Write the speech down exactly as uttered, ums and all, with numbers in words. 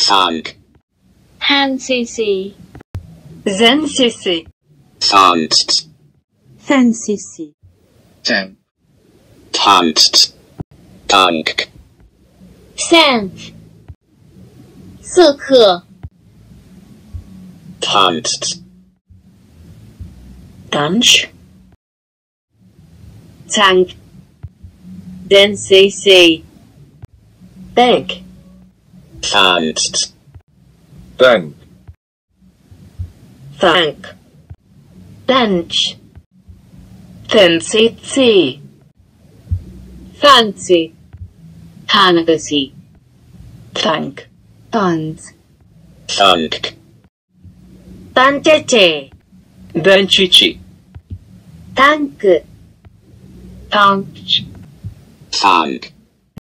Thanc. Thancc. Thancc. Thancc. Thancc. Thanc. Thancc. Thanc. Thanc. 色刻 Thancc. Thancc. Thanc. Thancc. Thanc. Thancc. Thanc. Thanc. Thancc. Thancc. Thancc. Thancc. Thanc. Thancc. Thanc. Thancc. Thancc. Thanc. Thancc. Thanc.